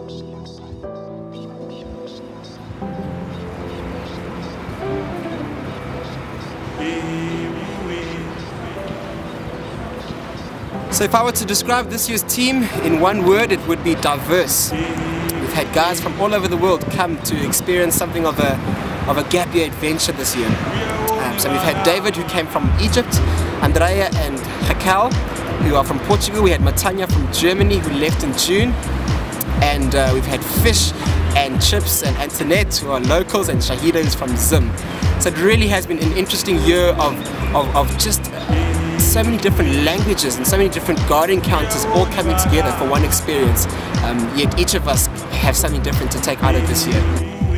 So if I were to describe this year's team in one word, it would be diverse. We've had guys from all over the world come to experience something of a gap year adventure this year. So we've had David, who came from Egypt, Andrea and Raquel, who are from Portugal. We had Matanya from Germany, who left in June. And we've had Fish and Chips and Antoinette, who are locals, and Shahida, who's from Zim. So it really has been an interesting year of just so many different languages and so many different God encounters all coming together for one experience. Yet each of us have something different to take out of this year.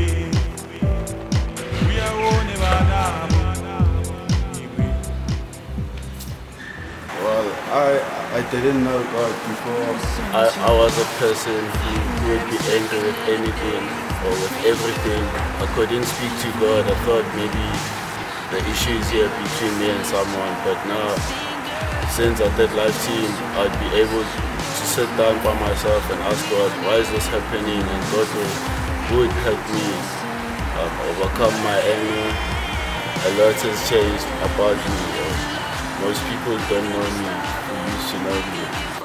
Well, I didn't know God before. I was a person who would be angry with anything or with everything. I couldn't speak to God. I thought maybe the issue is here between me and someone, but now, since I did life team, I'd be able to sit down by myself and ask God, why is this happening? And God would help me overcome my anger. A lot has changed about me. Most people don't know me who used to know me.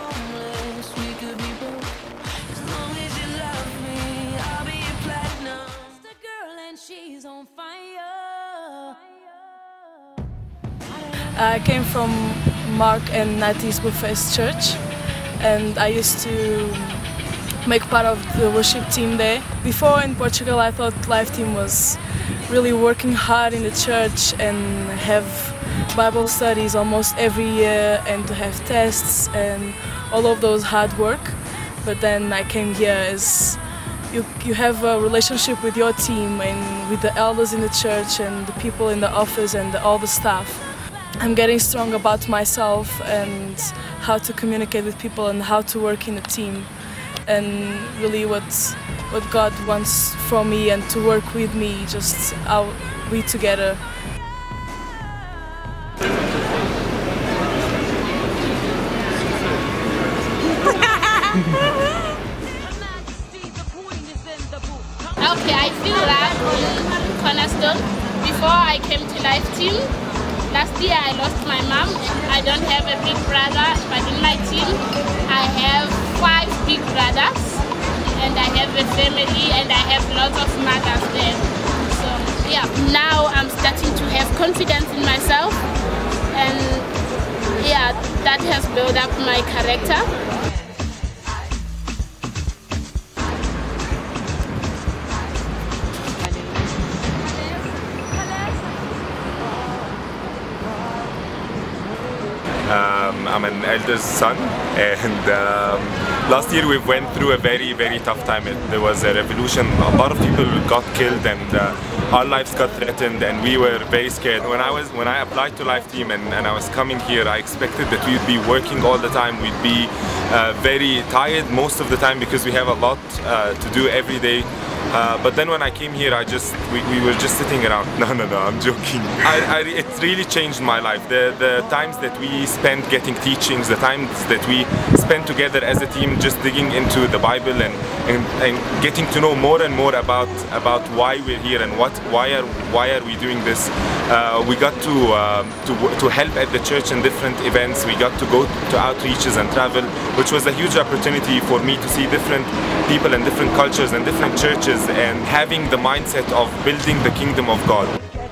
I came from Mark and Nati's Buffest Church, and I used to make part of the worship team there. Before in Portugal, I thought life team was really working hard in the church and have Bible studies almost every year and to have tests and all of those hard work. But then I came here as you have a relationship with your team and with the elders in the church and the people in the office and all the staff. I'm getting strong about myself and how to communicate with people and how to work in a team, and really what God wants from me and to work with me, just how we together. Okay, I feel loved in Cornerstone. Before I came to Life Team, last year I lost my mom. I don't have a big brother, but in my team I have 5 big brothers, and I have a family, and I have lots of mothers there. So yeah, now I'm starting to have confidence in myself, and yeah, that has built up my character. I'm an elder's son, and last year we went through a very, very tough time. There was a revolution, a lot of people got killed, and our lives got threatened, and we were very scared. When I applied to Life Team and I was coming here, I expected that we'd be working all the time. We'd be very tired most of the time because we have a lot to do every day. But then when I came here, we were just sitting around. No, I'm joking. It really changed my life. The times that we spent getting teachings, the times that we spent together as a team, just digging into the Bible and getting to know more and more about why we're here and why are we doing this. We got to help at the church in different events. We got to go to outreaches and travel, which was a huge opportunity for me to see different people and different cultures and different churches, and having the mindset of building the kingdom of God.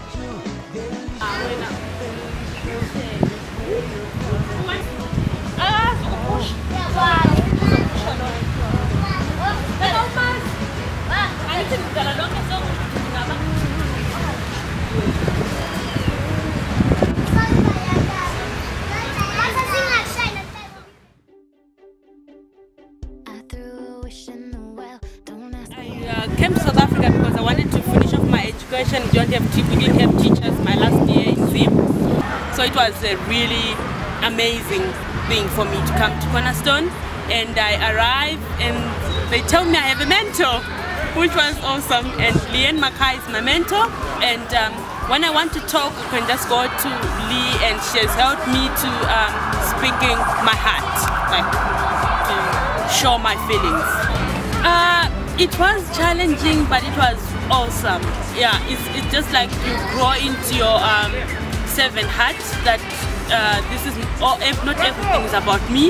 I came to South Africa because I wanted to finish off my education. We didn't have teachers my last year in Zim. So it was a really amazing thing for me to come to Cornerstone. And I arrived and they told me I have a mentor, which was awesome. And Leanne Mackay is my mentor. And when I want to talk, I can just go to Lee, and she has helped me to speaking my heart, like to show my feelings. It was challenging, but it was awesome. Yeah, it's just like you grow into your 7 hearts that this is not everything is about me.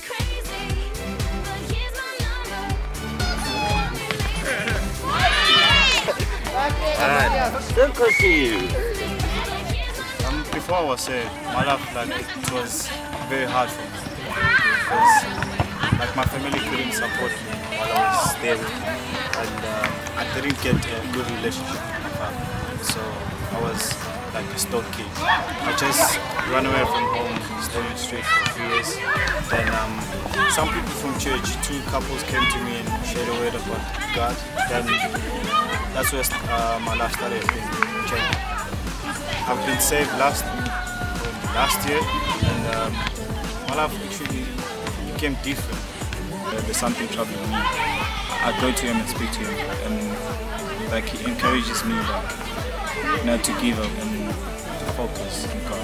Don't go to you. Before I was saying, my life it was very hard for me because my family couldn't support me while I was there with them, and I didn't get a good relationship with my family. So I was like a stock kid. I just ran away from home, stayed in the street for a few years. Then some people from church, 2 couples came to me and shared a word about God. Then that's where my life started changing. I've been saved last year, and my life actually became different. There's something troubling me. I go to him and speak to him, and he encourages me not to give up and to focus on God.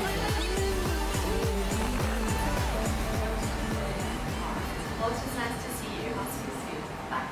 Well, it's just nice to see you. I'll see you soon. Bye.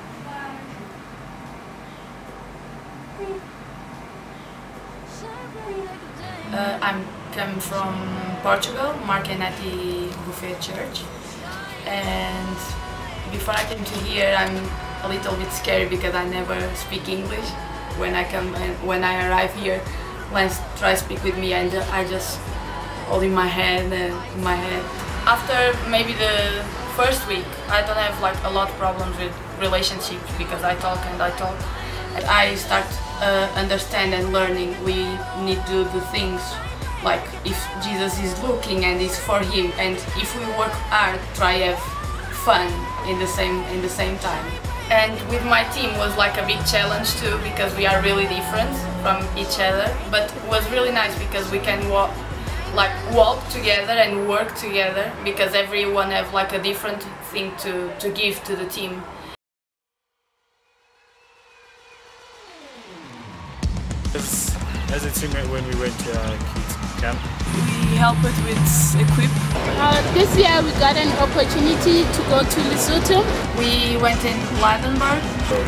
I'm come from Portugal, Mark and Natty Buffet Church, and before I came to here I'm a little bit scared because I never speak English. When I arrive here, Lance tries to speak with me and I just hold in my head. After maybe the first week, I don't have a lot of problems with relationships because I talk. And I start understand and learning we need to do the things like if Jesus is looking and it's for him, and if we work hard, try have fun in the same time. And with my team was like a big challenge too because we are really different from each other, but it was really nice because we can walk together and work together because everyone have a different thing to give to the team. As a teammate, when we went to kids camp, We helped with equip. This year we got an opportunity to go to Lesotho. We went in Ladenburg.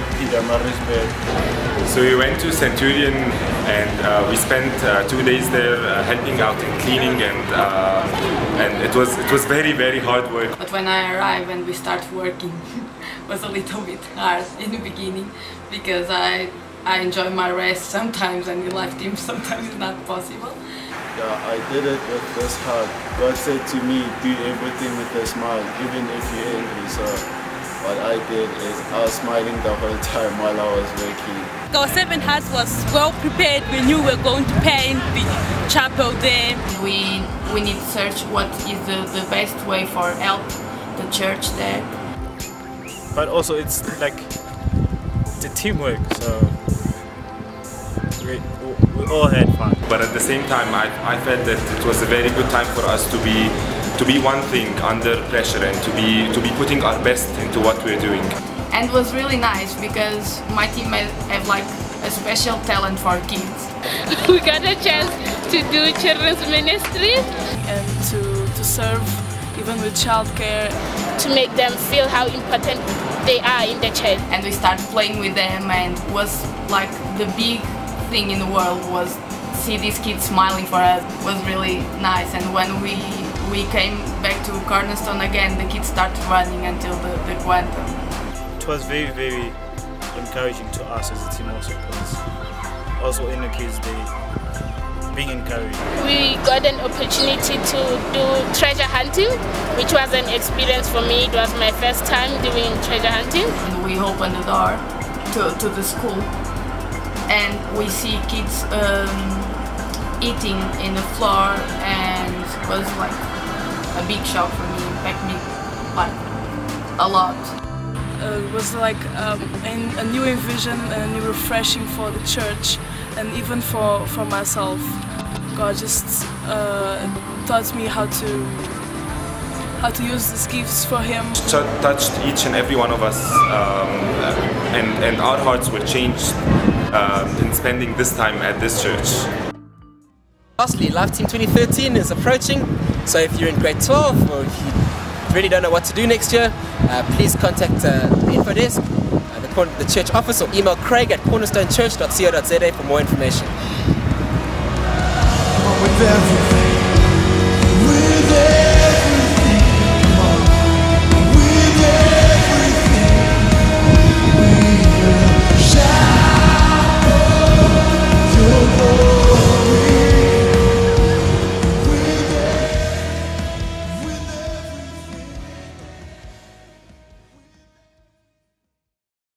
So we went to Centurion and we spent 2 days there helping out in cleaning, and it was very hard work. But when I arrived and we start working, it was a little bit hard in the beginning because I enjoy my rest sometimes, and in life team sometimes it's not possible. Yeah, I did it with this heart. God said to me, do everything with a smile, even if you're angry. So what I did is I was smiling the whole time while I was working. Our 7 Hearts was well prepared. We knew we were going to paint the chapel there. We need to search what is the best way for help the church there. but also it's the teamwork. So we all had fun. But at the same time, I felt that it was a very good time for us to be one thing under pressure and to be putting our best into what we're doing. And it was really nice because my team have like a special talent for kids. We got a chance to do children's ministry and to serve even with childcare, to make them feel how important they are in the church. And we started playing with them, and was like the big thing in the world was see these kids smiling for us. It was really nice. And when we came back to Cornerstone again, the kids started running until the quantum. It was very, very encouraging to us as a team also, because also in the kids they being encouraged. We got an opportunity to do treasure hunting, which was an experience for me. It was my first time doing treasure hunting. And we opened the door to the school, and we see kids eating in the floor, and it was like a big shock for me, impacted me like a lot. it was like a new vision, a new refreshing for the church, and even for myself. God just taught me how to use these gifts for Him. Touched each and every one of us, and our hearts were changed in spending this time at this church. Lastly, Life Team 2013 is approaching, so if you're in grade 12 or if you really don't know what to do next year, please contact the info desk, the church office, or email craig@cornerstonechurch.co.za for more information. With everything.